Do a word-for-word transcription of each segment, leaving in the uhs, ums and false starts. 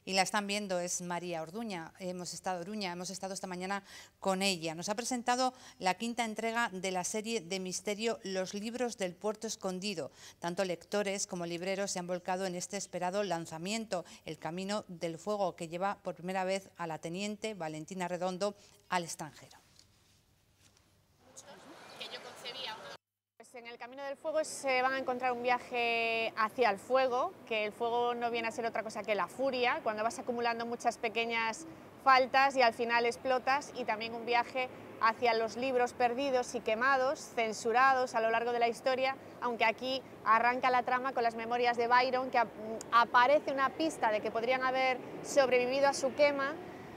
y la están viendo, es María Orduña. Hemos estado, Oruña, hemos estado esta mañana con ella. Nos ha presentado la quinta entrega de la serie de misterio Los libros del puerto escondido. Tanto lectores como libreros se han volcado en este esperado lanzamiento, El camino del fuego, que lleva por primera vez a la teniente Valentina Redondo al extranjero. Pues en el Camino del Fuego se van a encontrar un viaje hacia el fuego, que el fuego no viene a ser otra cosa que la furia, cuando vas acumulando muchas pequeñas faltas y al final explotas, y también un viaje hacia los libros perdidos y quemados, censurados a lo largo de la historia, aunque aquí arranca la trama con las memorias de Byron, que aparece una pista de que podrían haber sobrevivido a su quema,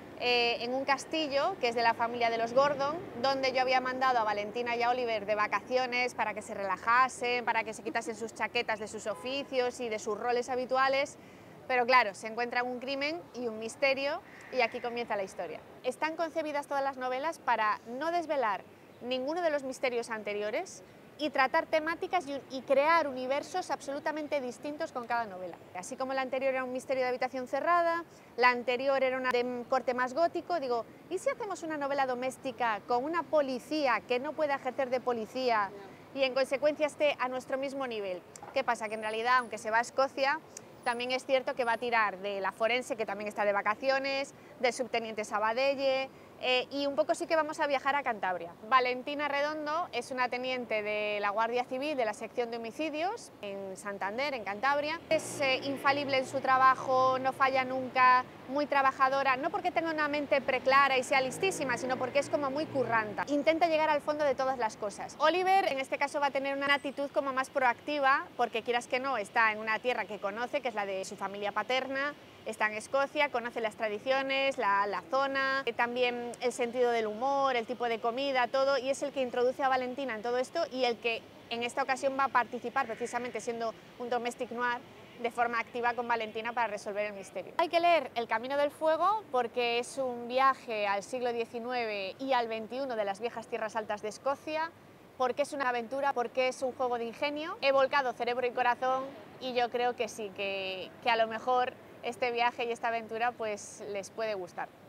Eh, en un castillo que es de la familia de los Gordon, donde yo había mandado a Valentina y a Oliver de vacaciones para que se relajasen, para que se quitasen sus chaquetas de sus oficios y de sus roles habituales, pero claro, se encuentran un crimen y un misterio y aquí comienza la historia. Están concebidas todas las novelas para no desvelar ninguno de los misterios anteriores y tratar temáticas y, y crear universos absolutamente distintos con cada novela. Así como la anterior era un misterio de habitación cerrada, la anterior era una de corte más gótico, digo, ¿y si hacemos una novela doméstica con una policía que no pueda ejercer de policía y en consecuencia esté a nuestro mismo nivel? ¿Qué pasa? Que en realidad, aunque se va a Escocia, también es cierto que va a tirar de la forense, que también está de vacaciones, del subteniente Sabadelle, eh, y un poco sí que vamos a viajar a Cantabria. Valentina Redondo es una teniente de la Guardia Civil de la sección de homicidios en Santander, en Cantabria. Es eh, infalible en su trabajo, no falla nunca, muy trabajadora, no porque tenga una mente preclara y sea listísima, sino porque es como muy curranta. Intenta llegar al fondo de todas las cosas. Oliver, en este caso, va a tener una actitud como más proactiva, porque quieras que no, está en una tierra que conoce, que es la de su familia paterna, está en Escocia, conoce las tradiciones, la, la zona, también el sentido del humor, el tipo de comida, todo, y es el que introduce a Valentina en todo esto y el que en esta ocasión va a participar, precisamente siendo un domestic noir, de forma activa con Valentina para resolver el misterio. Hay que leer El Camino del Fuego porque es un viaje al siglo diecinueve y al veintiuno de las viejas tierras altas de Escocia, porque es una aventura, porque es un juego de ingenio. He volcado cerebro y corazón y yo creo que sí, que, que a lo mejor este viaje y esta aventura pues les puede gustar.